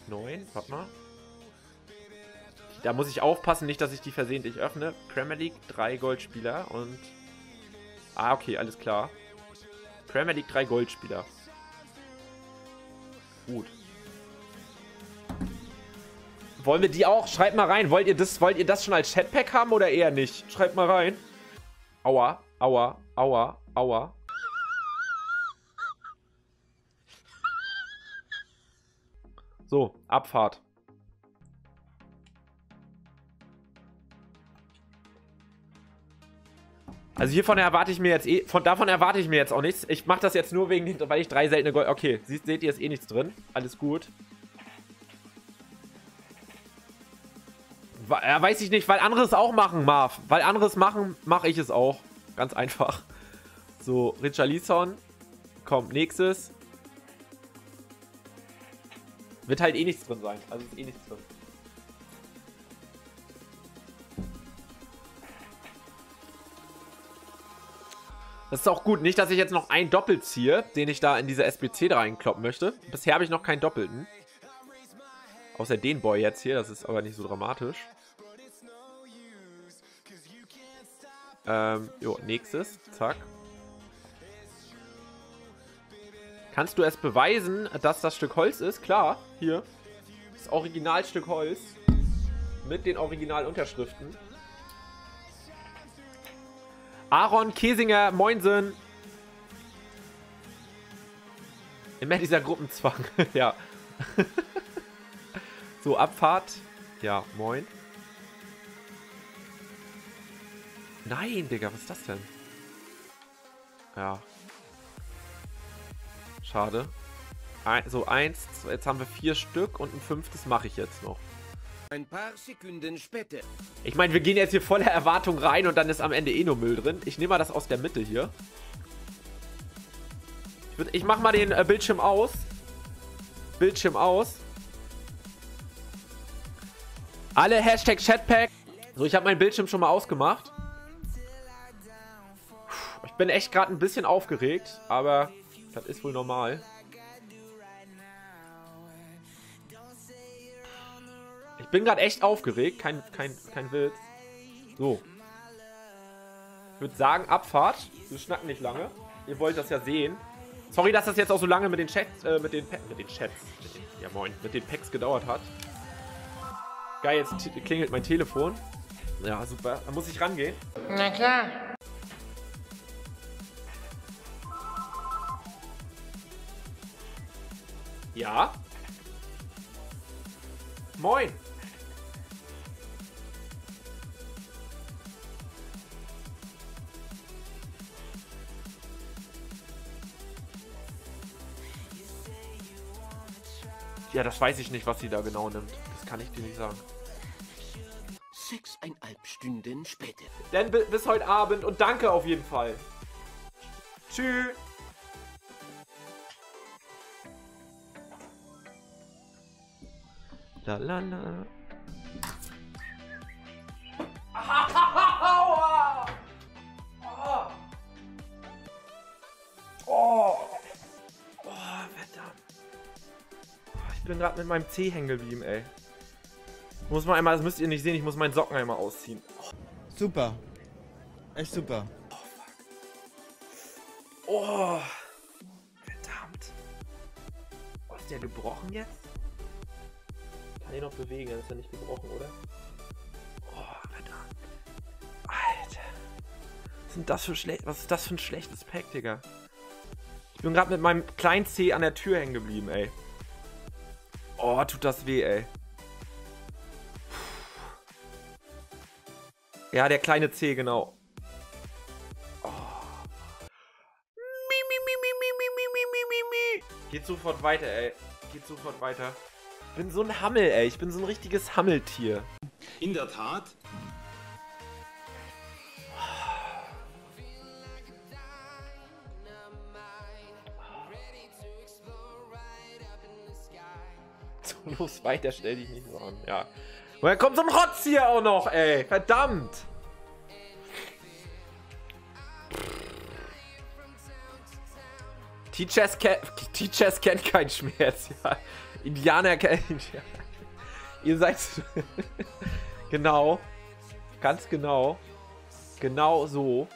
9, warte mal. Da muss ich aufpassen, nicht, dass ich die versehentlich öffne. Premier League, 3 Goldspieler und... Ah, okay, alles klar. Premier League, 3 Goldspieler. Gut. Wollen wir die auch? Schreibt mal rein. Wollt ihr das schon als Chatpack haben oder eher nicht? Schreibt mal rein. Aua, aua, aua, aua. So, Abfahrt. Also hiervon erwarte ich mir jetzt davon erwarte ich mir jetzt auch nichts. Ich mache das jetzt nur weil ich 3 seltene Gold... Okay, seht ihr, ist eh nichts drin. Alles gut. Ja, weiß ich nicht, weil andere es auch machen, Marv. Weil andere es machen, mache ich es auch. Ganz einfach. So, Richarlison. Kommt, nächstes. Wird halt eh nichts drin sein. Also ist eh nichts drin. Das ist auch gut. Nicht, dass ich jetzt noch einen Doppel ziehe, den ich da in diese SBC da reinkloppen möchte. Bisher habe ich noch keinen Doppelten. Außer den Boy jetzt hier. Das ist aber nicht so dramatisch. Jo, nächstes. Zack. Kannst du es beweisen, dass das Stück Holz ist? Klar, hier. Das Originalstück Holz. Mit den Originalunterschriften. Aaron Kesinger, moinsen. Immer dieser Gruppenzwang. Ja. So, Abfahrt. Ja, moin. Nein, Digga, was ist das denn? Ja. Schade. So, 1, jetzt haben wir 4 Stück und ein 5. mache ich jetzt noch. Ein paar Sekunden später. Ich meine, wir gehen jetzt hier voller Erwartung rein und dann ist am Ende eh nur Müll drin. Ich nehme mal das aus der Mitte hier. Ich mache mal den Bildschirm aus. Bildschirm aus. Alle Hashtag Chatpack. So, ich habe meinen Bildschirm schon mal ausgemacht. Ich bin echt gerade ein bisschen aufgeregt, aber das ist wohl normal. Ich bin gerade echt aufgeregt, kein Witz. So. Ich würde sagen, Abfahrt. Wir schnacken nicht lange. Ihr wollt das ja sehen. Sorry, dass das jetzt auch so lange mit den Chats, mit den Packs gedauert hat. Geil, jetzt klingelt mein Telefon. Ja, super. Da muss ich rangehen. Na klar. Ja. Moin. Ja, das weiß ich nicht, was sie da genau nimmt. Das kann ich dir nicht sagen. 6,5 Stunden später. Dann bis heute Abend und danke auf jeden Fall. Tschüss. La la la. Aua! Oh. Oh. Oh, verdammt. Ich bin gerade mit meinem Zeh hängen geblieben, ey. Muss man einmal, das müsst ihr nicht sehen, ich muss meinen Socken einmal ausziehen. Oh. Super. Echt super. Oh, fuck. Oh. Verdammt. Oh, ist der gebrochen jetzt? Kann ich noch bewegen, dann ist er nicht gebrochen, oder? Oh, verdammt. Alter. Was ist das für ein schlechtes Pack, Digga? Ich bin gerade mit meinem kleinen Zeh an der Tür hängen geblieben, ey. Oh, tut das weh, ey. Ja, der kleine Zeh, genau. Oh. Geht sofort weiter, ey. Geht sofort weiter. Ich bin so ein Hammel, ey. Ich bin so ein richtiges Hammeltier. In der Tat. So, los, weiter, stell dich nicht so an. Ja. Und dann kommt so ein Rotz hier auch noch, ey. Verdammt. Teachers kennt keinen Schmerz, ja. Indianer kennen... Ja. Ihr seid... Genau. Ganz genau. Genau so.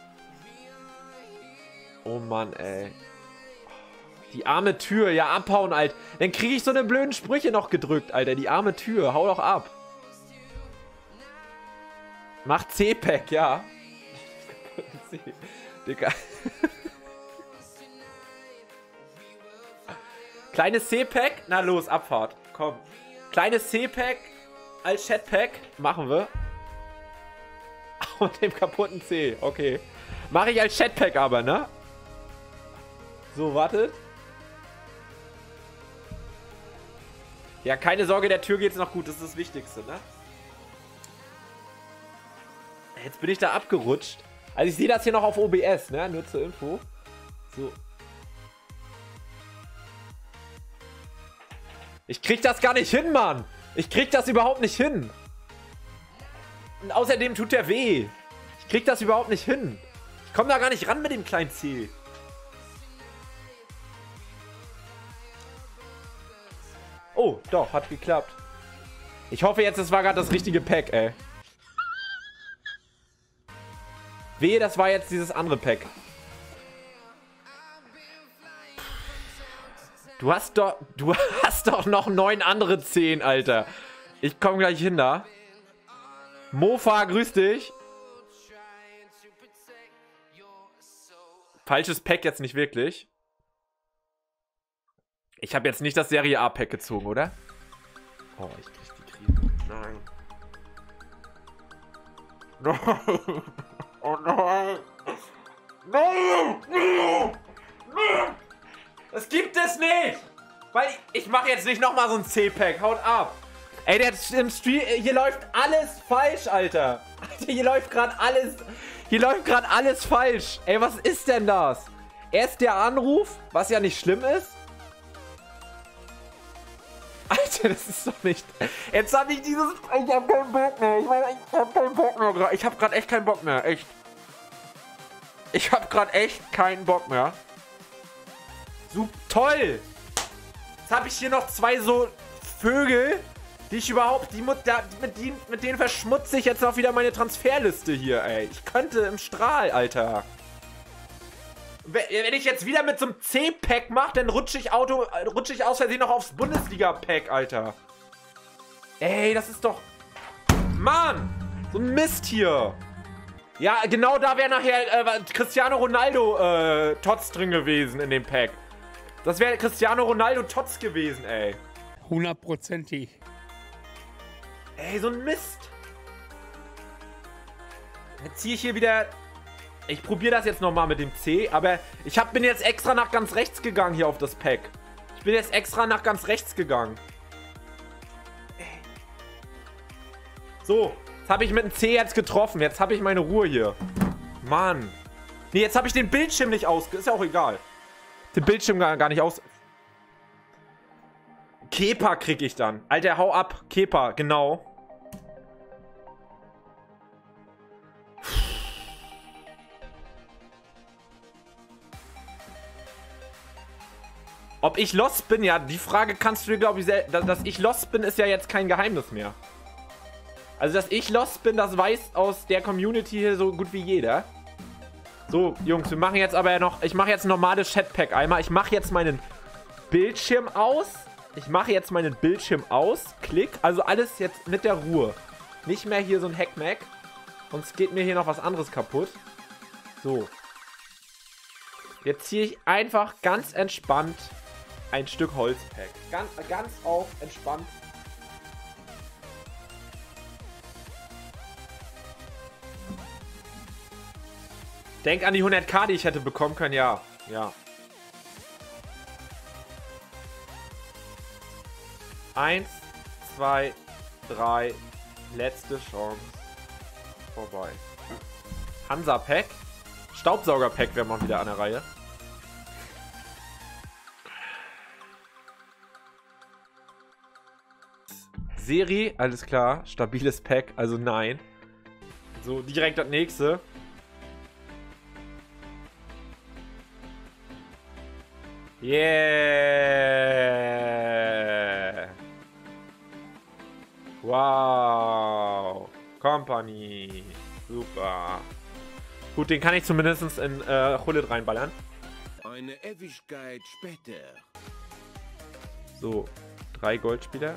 Oh Mann, ey. Die arme Tür. Ja, abhauen, Alter. Dann kriege ich so eine blöden Sprüche noch gedrückt, Alter. Die arme Tür. Hau doch ab. Mach C-Pack, ja. Digga. Kleines C-Pack. Na los, Abfahrt. Komm. Kleines C-Pack als Chat-Pack. Machen wir. Und dem kaputten C. Okay. Mache ich als Chat-Pack aber, ne? So, wartet. Ja, keine Sorge, der Tür geht's noch gut. Das ist das Wichtigste, ne? Jetzt bin ich da abgerutscht. Also ich sehe das hier noch auf OBS, ne? Nur zur Info. So. Ich krieg das gar nicht hin, Mann. Ich krieg das überhaupt nicht hin. Und außerdem tut der weh. Ich krieg das überhaupt nicht hin. Ich komme da gar nicht ran mit dem kleinen C. Oh, doch, hat geklappt. Ich hoffe jetzt, das war gerade das richtige Pack, ey. Wehe, das war jetzt dieses andere Pack. Du hast doch noch 9 andere 10, Alter. Ich komme gleich hin da. Mofa, grüß dich. Falsches Pack jetzt nicht wirklich. Ich habe jetzt nicht das Serie A Pack gezogen, oder? Oh, ich krieg die Krise. Nein. Nein. Oh nein. Nein. Nein. Das gibt es nicht! Weil ich mache jetzt nicht nochmal so ein C-Pack. Haut ab. Ey, der im Stream... Hier läuft alles falsch, Alter. Alter, hier läuft gerade alles... Hier läuft gerade alles falsch. Ey, was ist denn das? Erst der Anruf, was ja nicht schlimm ist. Alter, das ist doch nicht... Jetzt habe ich dieses... Ich habe keinen Bock mehr. Ich meine, ich habe keinen Bock mehr. Ich habe gerade echt keinen Bock mehr. Echt. Ich habe gerade echt keinen Bock mehr. Super, toll! Jetzt habe ich hier noch 2 so Vögel, die ich überhaupt, mit denen verschmutze ich jetzt auch wieder meine Transferliste hier, ey. Ich könnte im Strahl, Alter. Wenn ich jetzt wieder mit so einem C-Pack mache, dann rutsche ich aus Versehen noch aufs Bundesliga-Pack, Alter. Ey, das ist doch... Mann! So ein Mist hier. Ja, genau da wäre nachher Cristiano Ronaldo Tots drin gewesen in dem Pack. Das wäre Cristiano Ronaldo Tots gewesen, ey. 100%ig. Ey, so ein Mist. Jetzt ziehe ich hier wieder... Ich probiere das jetzt nochmal mit dem C, aber bin jetzt extra nach ganz rechts gegangen hier auf das Pack. Ich bin jetzt extra nach ganz rechts gegangen. So, jetzt habe ich mit dem C jetzt getroffen. Jetzt habe ich meine Ruhe hier. Mann. Nee, jetzt habe ich den Bildschirm nicht aus... Ist ja auch egal. Den Bildschirm gar nicht aus... Kepa krieg ich dann. Alter, hau ab. Kepa, genau. Ob ich lost bin? Ja, die Frage kannst du dir, glaube ich, dass ich lost bin, ist ja jetzt kein Geheimnis mehr. Also, dass ich lost bin, das weiß aus der Community hier so gut wie jeder. So, Jungs, wir machen jetzt aber noch... Ich mache jetzt ein normales Chatpack einmal. Ich mache jetzt meinen Bildschirm aus. Klick. Also alles jetzt mit der Ruhe. Nicht mehr hier so ein Hackmack. Sonst geht mir hier noch was anderes kaputt. So. Jetzt ziehe ich einfach ganz entspannt ein Stück Holzpack. Ganz auf entspannt. Denk an die 100k, die ich hätte bekommen können, ja. Ja. 1, 2, 3. Letzte Chance. Vorbei. Hansa-Pack. Staubsauger-Pack wäre mal wieder an der Reihe. Serie, alles klar. Stabiles Pack, also nein. So, direkt das nächste. Yeah! Wow! Company! Super! Gut, den kann ich zumindest in Hullet reinballern. Eine Ewigkeit später. So, 3 Goldspieler.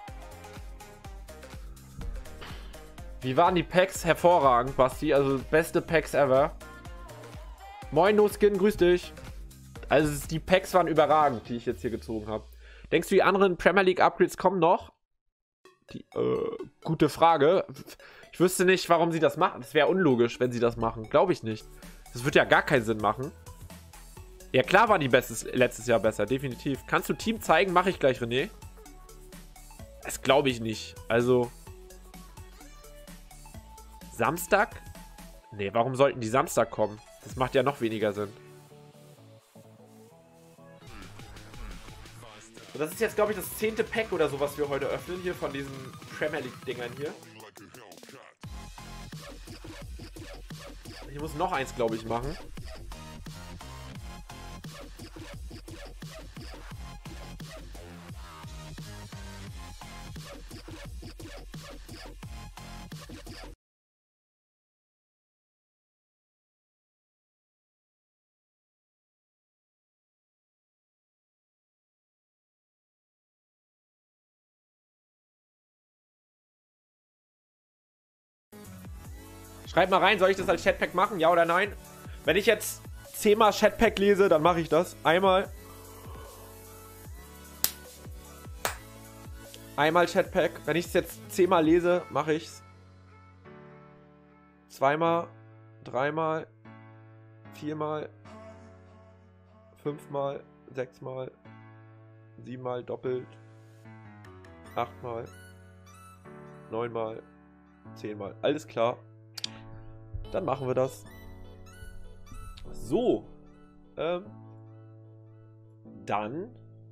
Wie waren die Packs? Hervorragend, Basti. Also beste Packs ever. Moin, No-Skin, grüß dich. Also die Packs waren überragend, die ich jetzt hier gezogen habe. Denkst du, die anderen Premier League Upgrades kommen noch? Gute Frage. Ich wüsste nicht, warum sie das machen. Das wäre unlogisch, wenn sie das machen. Glaube ich nicht. Das wird ja gar keinen Sinn machen. Ja, klar waren die letztes Jahr besser, definitiv. Kannst du Team zeigen? Mache ich gleich, René. Das glaube ich nicht. Also Samstag? Nee, warum sollten die Samstag kommen? Das macht ja noch weniger Sinn. Und das ist jetzt, glaube ich, das 10. Pack oder so, was wir heute öffnen, hier von diesen Premier League-Dingern hier. Ich muss noch eins, glaube ich, machen. Schreibt mal rein, soll ich das als Chatpack machen? Ja oder nein? Wenn ich jetzt 10-mal Chatpack lese, dann mache ich das. Einmal Chatpack. Wenn ich es jetzt 10-mal lese, mache ich es. 2-mal, 3-mal, 4-mal, 5-mal, 6-mal, 7-mal doppelt, 8-mal, 9-mal, 10-mal. Alles klar. Dann machen wir das. So. Dann.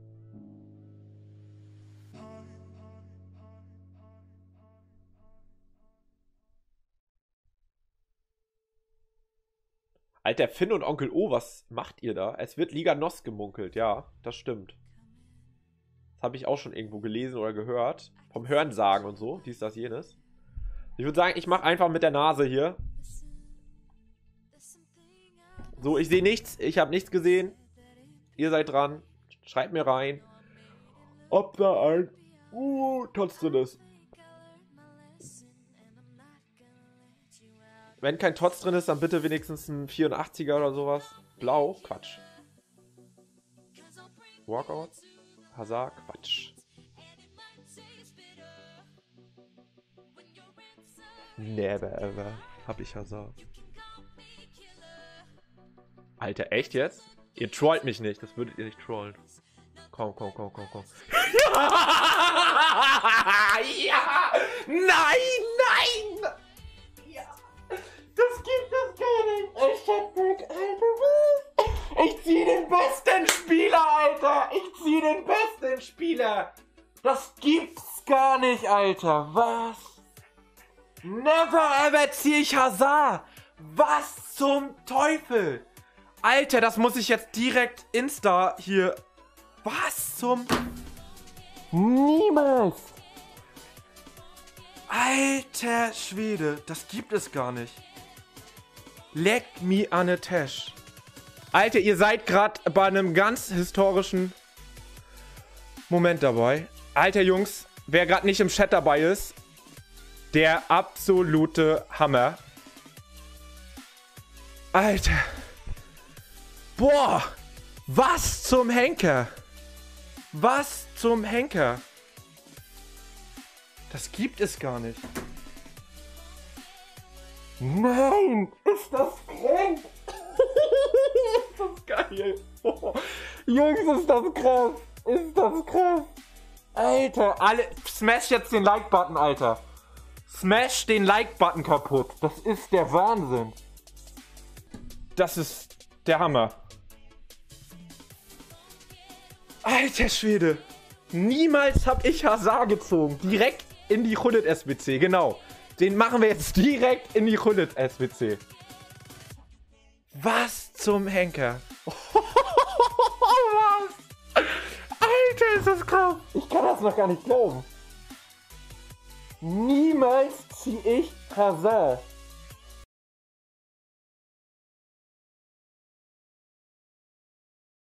Alter, Finn und Onkel O, was macht ihr da? Es wird Liga NOS gemunkelt. Ja, das stimmt. Das habe ich auch schon irgendwo gelesen oder gehört. Vom Hörensagen und so. Dies, das, jenes. Ich würde sagen, ich mache einfach mit der Nase hier. So, ich sehe nichts. Ich habe nichts gesehen. Ihr seid dran. Schreibt mir rein, ob da ein Tots drin ist. Wenn kein Tots drin ist, dann bitte wenigstens ein 84er oder sowas. Blau? Quatsch. Walkout? Hazard? Quatsch. Never ever hab ich Hazard. Alter, echt jetzt? Ihr trollt mich nicht, das würdet ihr nicht trollen. Komm. Ja! Ja! Nein! Ja! Das gibt es gar nicht! Ich zieh den besten Spieler, Alter! Ich zieh den besten Spieler! Das gibt's gar nicht, Alter! Was? Never ever zieh ich Hazard! Was zum Teufel? Alter, das muss ich jetzt direkt Insta hier... Was zum... Niemals! Alter Schwede, das gibt es gar nicht. Leck me an a Tash. Alter, ihr seid gerade bei einem ganz historischen Moment dabei. Alter Jungs, wer gerade nicht im Chat dabei ist, der absolute Hammer. Alter. Boah, was zum Henker? Was zum Henker? Das gibt es gar nicht. Nein, ist das krank? Ist das geil? Oh. Jungs, ist das krass? Ist das krass? Alter, alle, smash jetzt den Like-Button, Alter. Smash den Like-Button kaputt. Das ist der Wahnsinn. Das ist der Hammer. Alter Schwede. Niemals habe ich Hazard gezogen. Direkt in die 100 SBC, genau. Den machen wir jetzt direkt in die 100 SBC. Was zum Henker. Was Jesus Christ! Ich kann das noch gar nicht glauben. Niemals ziehe ich Hazard.